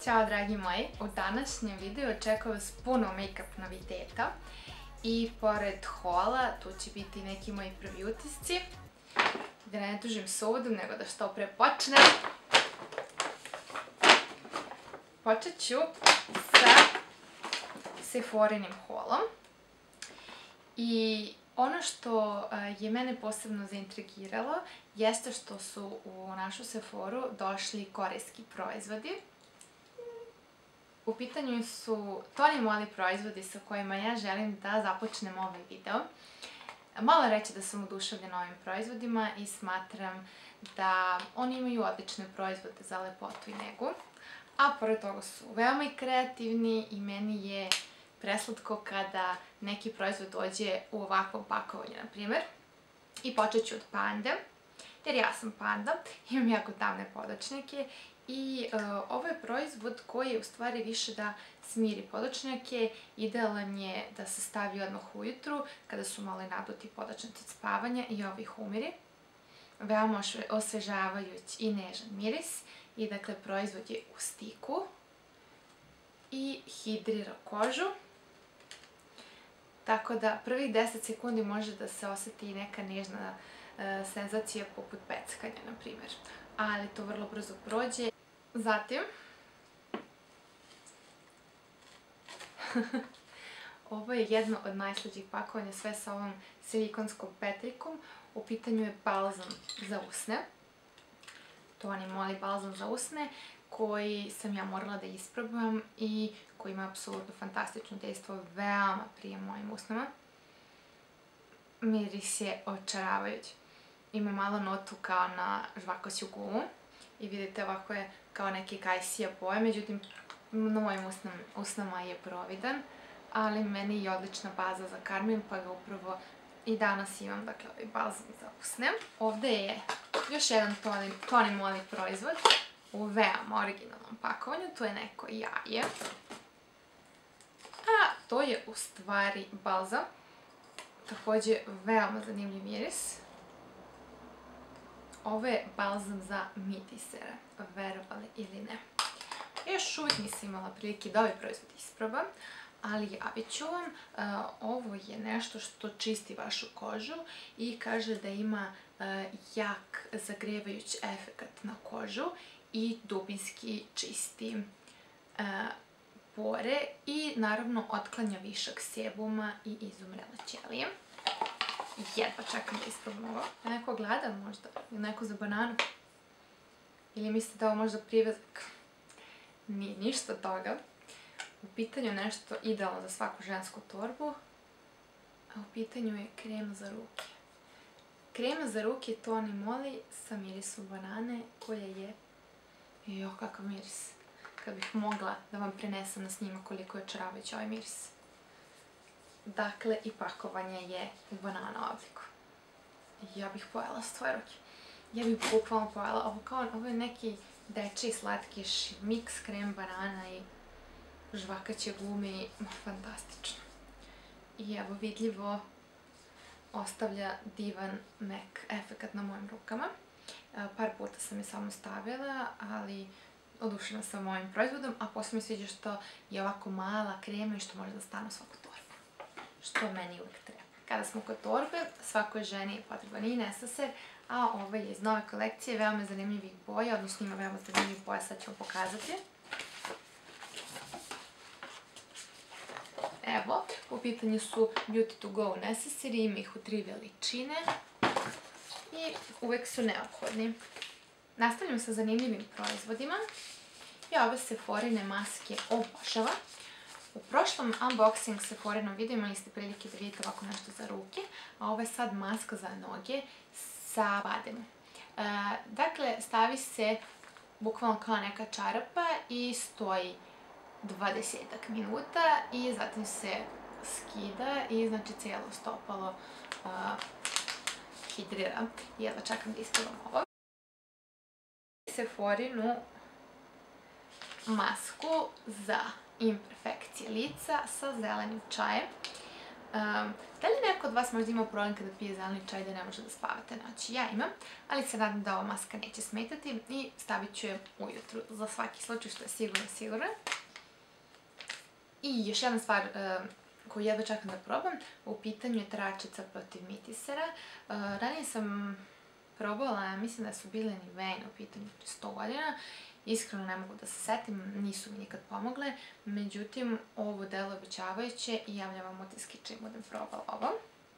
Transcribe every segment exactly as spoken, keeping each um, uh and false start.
Ćao dragi moji, u današnjem videu očekuje vas puno make-up noviteta i pored hola tu će biti neki moji prvi utisci. Da ne dužim s uvodom, nego da što pre počnem. Počet ću sa Sephorinim holom. I ono što je mene posebno zaintrigiralo jeste što su u našu Sephoru došli korejski proizvodi. U pitanju su Toni Moly proizvodi sa kojima ja želim da započnem ovaj video. Malo reći da sam oduševljena ovim proizvodima i smatram da oni imaju odlične proizvode za lepotu i negu. A pored toga su veoma i kreativni i meni je preslatko kada neki proizvod dođe u ovakvom pakovanju, na primjer. I počet ću od pande, jer ja sam panda, imam jako tamne podočnjake i uh, ovo je proizvod koji je u stvari više da smiri podočnjake, idealan je da se stavi odmah ujutru kada su malo naduti podočnjaci od spavanja i ovo ih umiri. Veoma osvežavajuć i nežan miris i dakle proizvod je u stiku i hidrira kožu. Tako da prvih deset sekundi može da se osjeti i neka nežna e, senzacija poput peckanja, na primjer. Ali to vrlo brzo prođe. Zatim, ovo je jedno od najslađih pakovanja, sve sa ovom silikonskom petrikom. U pitanju je balzam za usne. Toni Moly balzam za usne, koji sam ja morala da isprobam i koji ima apsolutno fantastično dejstvo, veoma prije mojim usnama. Miris je očaravajući. Ima malo notu kao na žvakoću gumu i vidite ovako je kao neki kajsija boja, međutim na mojim usnama je providan, ali meni je odlična baza za karmin, pa ga upravo i danas imam, dakle, ovaj balzam za usne. Ovde je još jedan Toni Moly proizvod u veoma originalnom pakovanju, to je neko jaje. A to je u stvari balzam, također veoma zanimljiv miris. Ovo je balzam za mitisere, verovali ili ne. Još uvijek nisam imala prilike da ovaj proizvod isprobam, ali javit ću vam. Ovo je nešto što čisti vašu kožu i kaže da ima jak zagrevajući efekt na kožu i dubinski čisti pore i naravno otklanja višak sebuma i izumrele ćelije. Jedva čekam da isprobam ovo. Neko gleda možda? Ili neko za bananu? Ili mislite da ovo možda privezak? Nije ništa toga. U pitanju nešto idealno za svaku žensku torbu, a u pitanju je krema za ruke. Krema za ruke Toni Moly sa mirisom banane koja je... Jo, kakav miris. Kad bih mogla da vam prenesem na snima koliko je očaravajući ovaj miris. Dakle, i pakovanje je u banana obliku. Ja bih pojela s tvoje ruke. Ja bih bukvalno pojela. Ovo kao, ovo je neki dečiji slatkiš, miks krem banana i žvakaće gume. Fantastično. I evo vidljivo ostavlja divan mek efekat na mojim rukama. Par puta sam je samo stavila, ali oduševljena sam ovim proizvodom, a posle mi sviđa što je ovako mala krema i što može da stane u svaku torbu. Što meni uvijek treba. Kada smo kod torbe, svakoj ženi je potreban i nesaser, a ovo je iz nove kolekcije, veoma zanimljivih boja, odnosno ima veoma zanimljivih boja, sad ću vam pokazati. Evo, u pitanju su Beauty to Go necessary, ima ih u tri veličine i uvek su neophodni. Nastavljam sa zanimljivim proizvodima. Ja ove Sephorine maske obožavam. U prošlom unboxing Sephorinom videu imali ste prilike da vidite ovako nešto za ruke, a ovo je sad maska za noge sa bademom. Dakle, stavi se bukvalno kao neka čarapa i stoji dvadesetak minuta i zatim se skida i znači cijelo stopalo hidrira. Jedva čekam da isprobam ovo. Sephorinu masku za imperfekcije lica sa zelenim čajem. Da li neko od vas možda ima problem kada pije zeleni čaj da ne može da spavate noći? Ja imam, ali se nadam da ova maska neće smetati i stavit ću je ujutru za svaki slučaj, što je sigurno sigurno. I još jedna stvar koju jedva čekam da probam, u pitanju je tračica protiv mitisera. Ranije sam probala, mislim da su bile Nivea u pitanju prije sto godina. Iskreno ne mogu da se setim, nisu mi nikad pomogle. Međutim, ovo delo obećavajuće i javljam vam utiske čim budem probala ovo.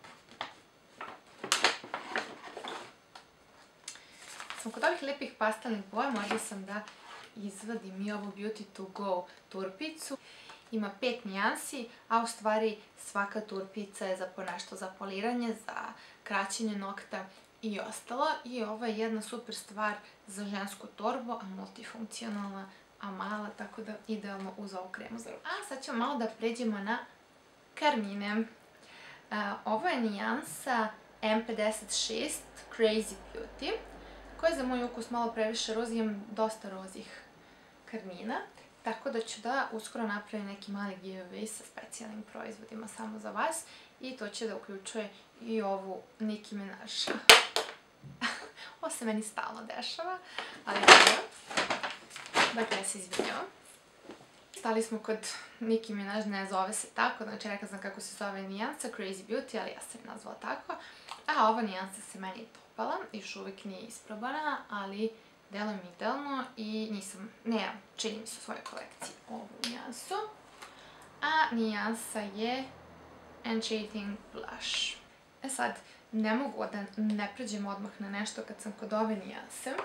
Sam kod ovih lijepih pastelnih boja, možda sam da izvadim i ovu Beauty to Go turpicu. Ima pet nijansi, a u stvari svaka turpica je za ponešto za poliranje, za kraćenje nokta i ostalo. I ovo je jedna super stvar za žensku torbu, a multifunkcionalna, a mala, tako da idealno uz ovu kremu za ruke. A sad ćemo malo da pređemo na karmine. Ovo je nijansa M pedeset šest Crazy Beauty, koja je za moj ukus malo previše rozi, imam dosta rozih karmina. Tako da ću da uskoro napravim neki mali giveaway sa specijalnim proizvodima samo za vas. I to će da uključuje i ovu Nicki Minaj. Ovo se meni stalno dešava, ali dobro. Dakle, ja se izvinjavam. Stali smo kod Nicki Minaj, ne zove se tako, znači rekla sam kako se zove nijansa, Crazy Beauty, ali ja sam je nazvala tako. A ova nijansa se meni dopala, još uvijek nije isprobana, ali deluje mi idealno i nisam, ne, čini mi se u svojoj kolekciji ovu nijansu. A nijansa je Enchanting Blush. E sad, ne mogu da ne pređem odmah na nešto kad sam kod ove nijanse.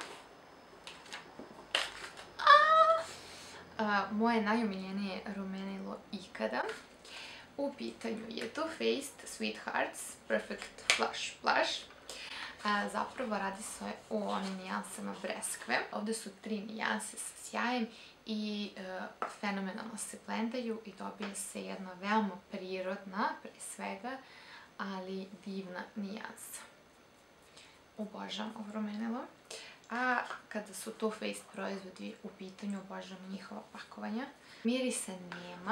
Moje najomiljenije rumenilo ikada. U pitanju je Too Faced Sweethearts Perfect Blush Blush. Zapravo radi se o onim nijansama breskve. Ovdje su tri nijanse sa sjajem i fenomenalno se blendaju i dobije se jedna veoma prirodna, pre svega, ali divna nijansa. Obožavam ovo rumenilo. A kada su Too Faced proizvodi u pitanju, obožavam njihova pakovanja. Mirisa nema,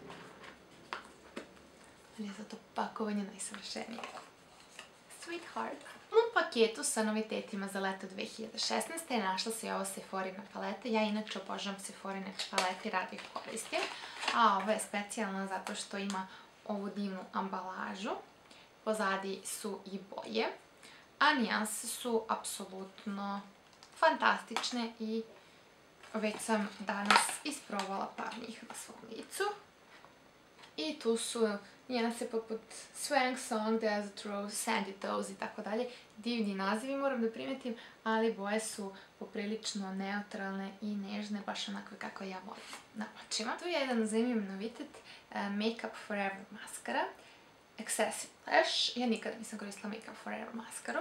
ali je zato pakovanje najsavršenije. Sweetheart. U paketu sa novitetima za leto dve hiljade šesnaeste. našla se i ova Sephorina paleta. Ja inače obožavam Sephorine palete i rado ih koristim. A ova je specijalna zato što ima ovu divnu ambalažu. Pozadi su i boje. A nijanse su apsolutno fantastične i već sam danas isprobala par njih na svom licu. I tu su nijanse poput Swank Song, Desert Rose, Sandy Toes i tako dalje. Divni nazivi moram da primetim, ali boje su poprilično neutralne i nežne, baš onakve kako ja volim na očima. Tu je jedan zanimljiv novitet, Make Up Forever maskara. Excessive Lash. Ja nikada nisam koristila Make Up Forever maskaru.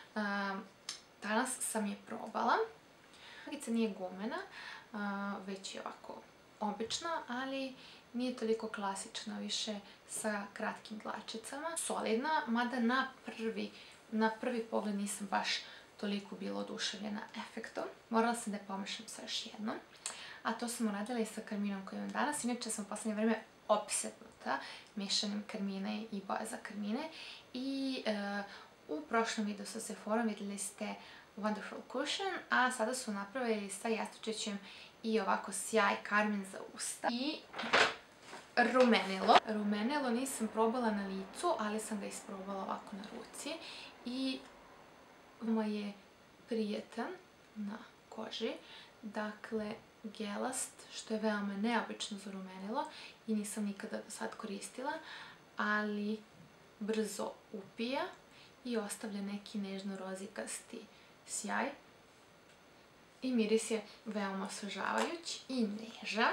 Danas sam je probala. Magica nije gumena, već je ovako obična, ali nije toliko klasična, više sa kratkim dlačicama. Solidna, mada na prvi, na prvi pogled nisam baš toliko bila oduševljena efektom. Morala sam da je pomešam sa još jednom. A to sam uradila i sa karminom koju imam danas. Inače sam u poslednje vreme opsednuta mešanjem karmine i boja za karmine. I u prošlom videu sa Sephorom videli ste Wonderful Cushion, a sada su napravili sa jastučićem i ovako sjaj karmin za usta. I rumenilo. Rumenilo nisam probala na licu, ali sam ga isprobala ovako na ruci. I veoma je prijetan na koži. Dakle, gelast, što je veoma neobično za rumenilo i nisam nikada do sad koristila, ali brzo upija i ostavlja neki nežno rozikasti sjaj. I miris je veoma osvežavajući i nežan.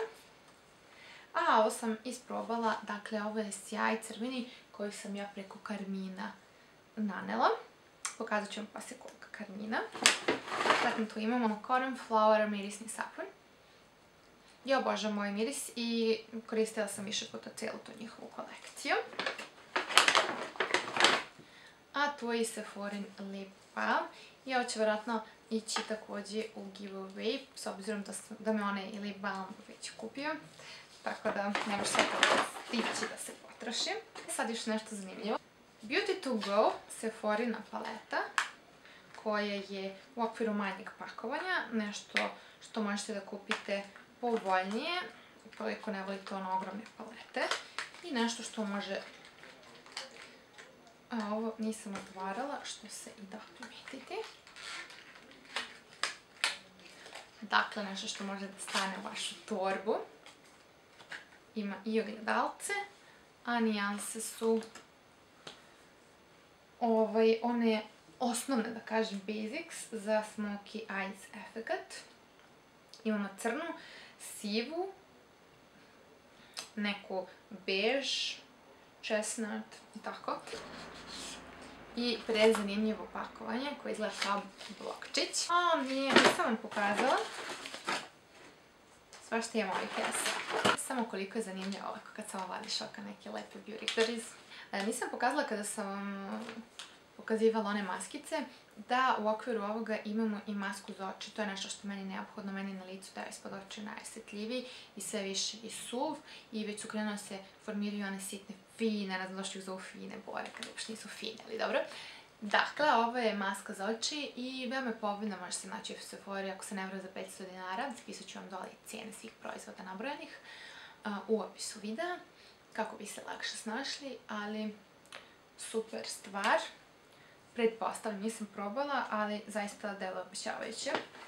A ovo sam isprobala, dakle ovo je sjaj crveni koji sam ja preko karmina nanela. Pokazat ću vam poslije koliko karmina. Zatim tu imamo Cornflower mirisni sapun. Ja obožavam ovaj miris i koristila sam više puta cijelu tu njihovu kolekciju. A tu je i Sephorin Lip Balm. I ovo će vjerojatno ići također u giveaway, s obzirom da me onaj lip balm već kupio. tako da nemaš sve to stići da se potroši. Sad još nešto zanimljivo. Beauty to go Sephorina paleta, koja je u okviru manjeg pakovanja, nešto što možete da kupite povoljnije, koliko ne volite ono ogromne palete, i nešto što može, a ovo nisam otvarala, što se i da primetiti. Dakle, nešto što može da stane u vašu torbu. Ima i ogledalce, a nijanse su ovaj, one osnovne, da kažem, basics za Smoky Eyes efekat. Imamo crnu, sivu, neku bež, chestnut i tako. I prezanimljivo pakovanje koje izgleda kao blokčić. A, nije, nisam vam pokazala. Svašta imam ovih kesa. Samo koliko je zanimljivo ovako kad sam ovališ oka neke lepe beauty goodies. Nisam pokazala kada sam vam pokazivala one maskice, da u okviru ovoga imamo i masku za oči. To je nešto što meni neophodno, meni na licu da je ispod oči najosjetljiviji i sve više i suv, i već su krenule se formiraju one sitne fine, ne znam da što ih zovu fine boje, kada uopšte nisu fine, ali dobro. Dakle, ovo je maska za oči i veoma je povoljna, može se naći u Sephori ako se ne vrlo za petsto dinara. Zapisat ću vam dole i cijene svih proizvoda nabrojanih u opisu videa, kako bi se lakše snašli, ali super stvar. Pretpostavljam, nisam probala, ali zaista deluje obećavajuće.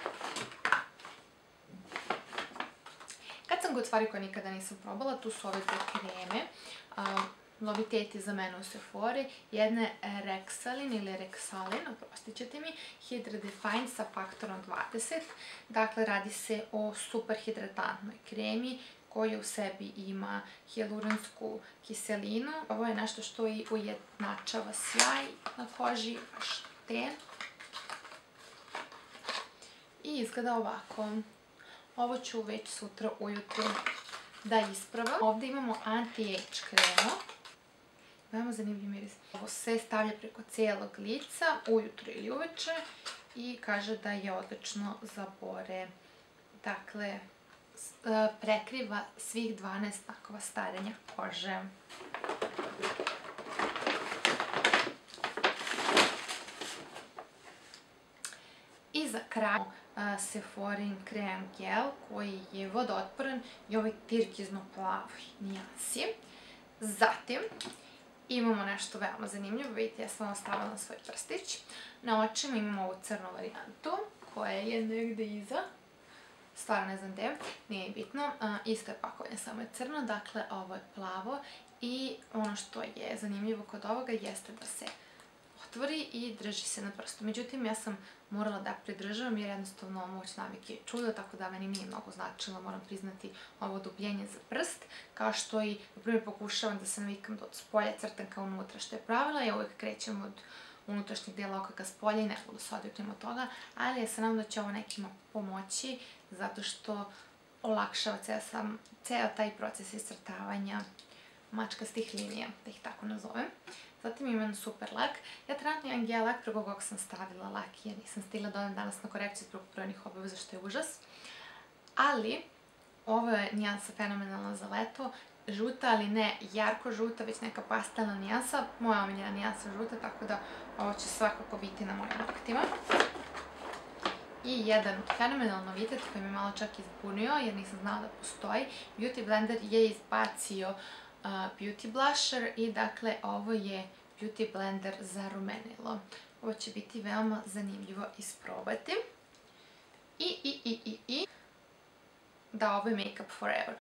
Kad sam god stvari koje nikada nisam probala, tu su ove dve kreme. Noviteti za mene u Sephori. Jedna je Rexalin ili Rexalin, oprostit ćete mi, Hydra Define sa faktorom dvadeset. Dakle, radi se o super hidratantnoj kremi koja u sebi ima hijaluransku kiselinu. Ovo je nešto što i ujednačava sjaj na koži, baš ten. I izgleda ovako. Ovo ću već sutra ujutru da ispravam. Ovdje imamo anti-age kremu. Veoma zanimljiv miris. Ovo se stavlja preko cijelog lica, ujutro ili uveče, i kaže da je odlično za pore. Dakle, prekriva svih dvanaest znakova starenja kože. I za kraj Sephorin krem gel koji je vodootporan i ovaj tirkizno plavoj nijansi. Zatim imamo nešto veoma zanimljivo, vidite, ja sam ostavila svoj prstić. Na očima imamo ovu crnu varijantu koja je negde iza. Stvarno ne znam gde, nije bitno. Isto je pakovanje, samo je crno, dakle ovo je plavo, i ono što je zanimljivo kod ovoga jeste da se otvori i drži se na prstu. Međutim, ja sam morala da pridržavam jer jednostavno moć navike je čudo, tako da meni nije mnogo značilo, moram priznati, ovo dubljenje za prst, kao što i, na primjer, pokušavam da se navikam da od spolja crtam ka unutra, što je pravila. Ja uvijek krećem od unutrašnjeg dela oka ka spolja i ne mogu da se odviknem od toga, ali ja se nadam da će ovo nekima pomoći, zato što olakšava ceo taj proces iscrtavanja mačkastih linija, da ih tako nazovem. Zatim imam jedan super lak. Ja trenutno imam gel lak, preko kog sam stavila lak jer nisam stigla da odem danas na korekciju zbog brojnih obaveza, što je užas. Ali, ovo je nijansa fenomenalna za leto. Žuta, ali ne jarko žuta, već neka pastelna nijansa. Moja omiljena nijansa žuta, tako da ovo će svakako biti na mojim noktima. I jedan fenomenalni novitet koji me malo čak izbunio jer nisam znala da postoji. Beauty Blender je izbacio Beauty Blusher i dakle ovo je Beauty Blender za rumenilo. Ovo će biti veoma zanimljivo isprobati. I, i, i, i, i, da, ovo je Make Up Forever.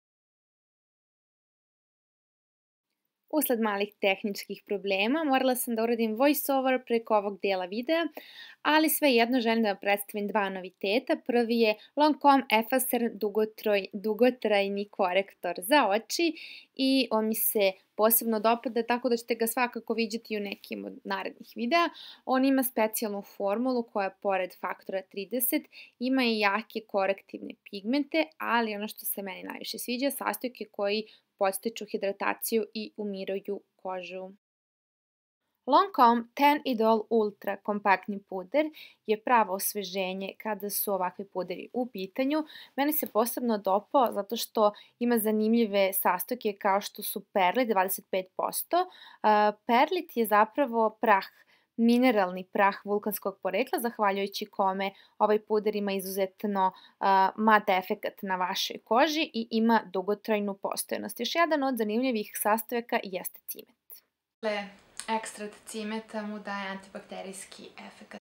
Usled malih tehničkih problema morala sam da uradim voiceover preko ovog dijela videa, ali svejedno želim da vam predstavim dva noviteta. Prvi je Lancome Effacer dugotrajni korektor za oči i on mi se posebno dopada, tako da ćete ga svakako vidjeti u nekim od narednih videa. On ima specijalnu formulu koja pored faktora trideset ima i jake korektivne pigmente, ali ono što se meni najviše sviđa, sastojke koji podstiču hidrataciju i umiruju kožu. Lancome Tan Idol Ultra kompaktni puder je pravo osveženje kada su ovakvi puderi u pitanju. Meni se posebno dopao zato što ima zanimljive sastojke kao što su perlit dvadeset pet posto. Perlit je zapravo prah, mineralni prah vulkanskog porekla, zahvaljujući kome ovaj puder ima izuzetno uh, mat efekat na vašoj koži i ima dugotrajnu postojanost. Još jedan od zanimljivih sastojaka jeste cimet. Ekstrakt cimeta mu daje antibakterijski efekat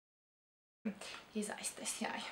i zaista je sjajan.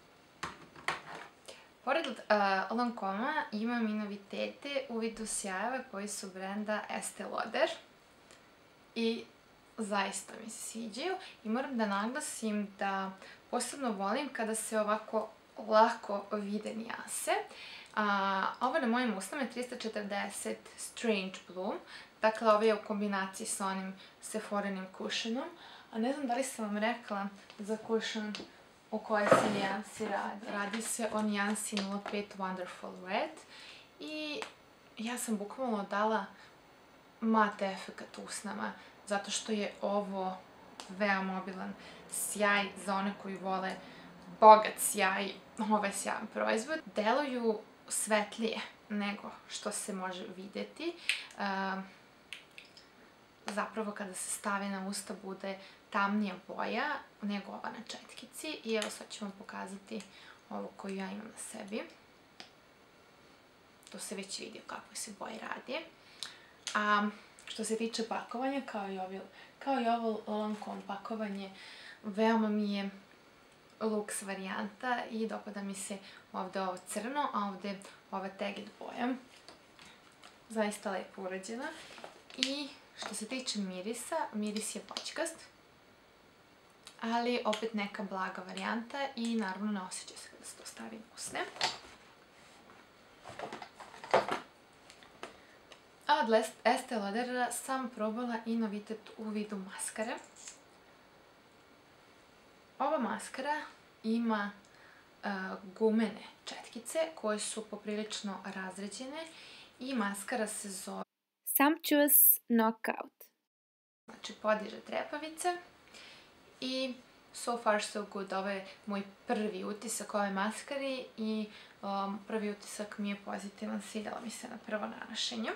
Pored uh, Lancoma imam i novitete u vidu sjajeva koji su brenda Estee Lauder i zaista mi se sviđaju i moram da naglasim da posebno volim kada se ovako lako vide nijanse. A, ovo na mojim usnama je trista četrdeset Strange Bloom, dakle ovo je u kombinaciji sa onim Sephoranim kušenom, a ne znam da li sam vam rekla za kušen o kojoj se nijansi radi. Radi se o nijansi nula pet Wonderful Red i ja sam bukvalno dala mat efekat usnama zato što je ovo veoma obilan sjaj za one koji vole bogat sjaj. Ovo je sjajan proizvod. Deluju svetlije nego što se može videti. Zapravo kada se stavi na usta bude tamnija boja nego ova na četkici. I evo sad ću vam pokazati ovu koju ja imam na sebi. To se već vidi o kakvoj se boji radi. A što se tiče pakovanja, kao i, ovi, kao i ovo Lancome pakovanje, veoma mi je luks varijanta i dopada mi se ovde ovo crno, a ovde ova tegid boja. Zaista lepo urađena. I što se tiče mirisa, miris je voćkast, ali opet neka blaga varijanta i naravno ne osjeća se kada se to stavi na usne. A od Estee Laudera sam probala i novitet u vidu maskare. Ova maskara ima uh, gumene četkice koje su poprilično razređene i maskara se zove Sumptuous Knockout. Znači podiže trepavice i so far so good. Ovo je moj prvi utisak ove maskari i um, prvi utisak mi je pozitivan, svidjela mi se na prvo nanošenje.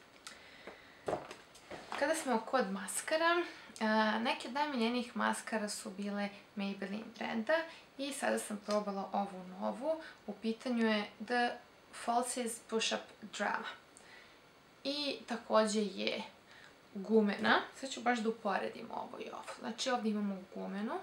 Kada smo kod maskara, neke od najmiljenijih maskara su bile Maybelline brenda i sada sam probala ovu novu. U pitanju je The Falsies Push-Up Drama. I takođe je gumena. Sad ću baš da uporedim ovo i ovo. Znači ovdje imamo gumenu.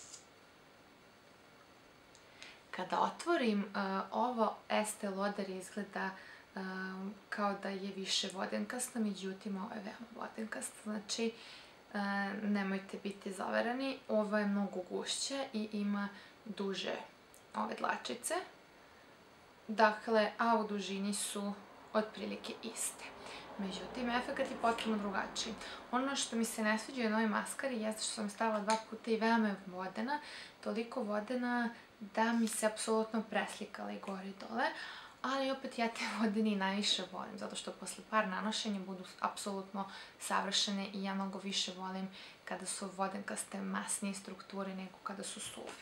Kada otvorim ovo, Estee Lauder izgleda Um, kao da je više vodenkasta, međutim ovo je veoma vodenkast, znači uh, nemojte biti zavarani. Ovo je mnogo gušće i ima duže ove dlačice, dakle, a u dužini su otprilike iste. Međutim, efekat je potpuno drugačiji. Ono što mi se ne sviđa na ovoj maskari jeste što sam stavila dva puta i veoma je vodena, toliko vodena da mi se apsolutno preslikala i gore i dole. Ali opet ja te vodeni najviše volim, zato što posle par nanošenja budu apsolutno savršene i ja mnogo više volim kada su vodenkaste masnije strukture nego kada su suvi.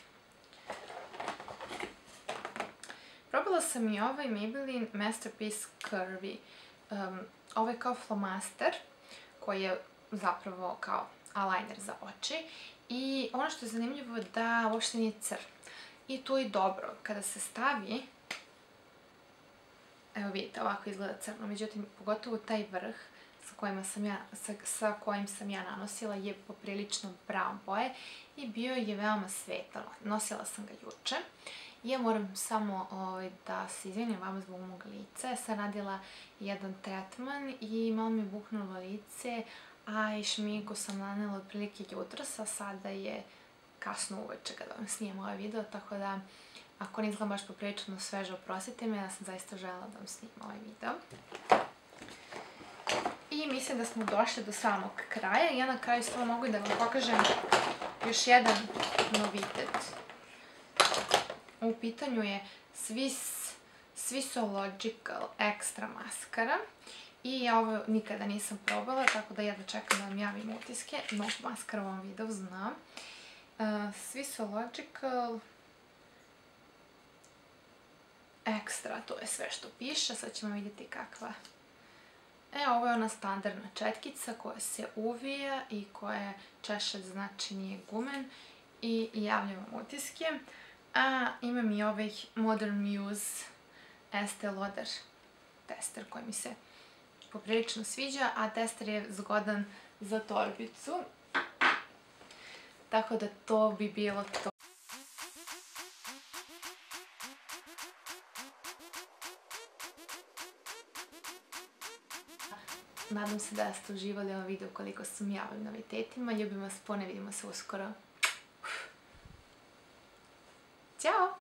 Probala sam i ovaj Maybelline Masterpiece Curvy. Um, ovo je kao flomaster koji je zapravo kao eyeliner za oči i ono što je zanimljivo je da uopšte nije crn. I to je dobro, kada se stavi, evo vidite, ovako izgleda crno, međutim, pogotovo taj vrh sa, kojima sam ja, sa, sa kojim sam ja nanosila je poprilično brown boje i bio je veoma svetan. Nosila sam ga juče. Ja moram samo ovaj, da se izvinim vama zbog mog lica. Ja sam radila jedan tretman i malo mi je buknulo lice, a i šminku sam nanela otprilike jutros, a sada je kasno uveče kada vam snijem ovaj video, tako da ako ne izgledam baš poprilično sveže, oprostite me, ja sam zaista želela da vam snimam ovaj video. I mislim da smo došli do samog kraja. Ja na kraju samo mogu da vam pokažem još jedan novitet. U pitanju je Swiss Swissological Extra maskara I ja ovo nikada nisam probala, tako da jedva čekam da vam javim utiske. Mnogo maskara u ovom videu, znam. Svi su Logical Extra, to je sve što piše. Sad ćemo vidjeti kakva. E, ovo je ona standardna četkica koja se uvija i koja češelj, znači nije gumen. I javljam vam utiske. A imam i ovaj Modern Muse Estee Lauder tester koji mi se poprilično sviđa, a tester je zgodan za torbicu. Tako da to bi bilo to. Nadam se da ste uživali ovom videu koliko sam ja ovim novitetima. Ljubim vas, pone, vidimo se uskoro. Ćao!